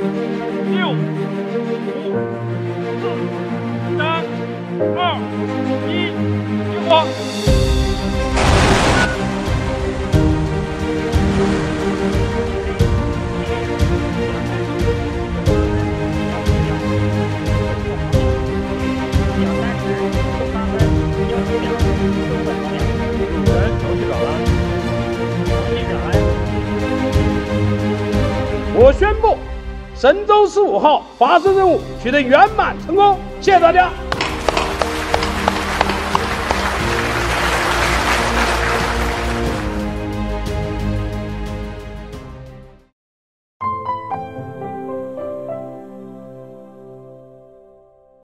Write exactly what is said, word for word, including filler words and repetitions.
六、五、四、三、二、一，点火！我宣布，神舟十五号发射任务取得圆满成功，谢谢大家。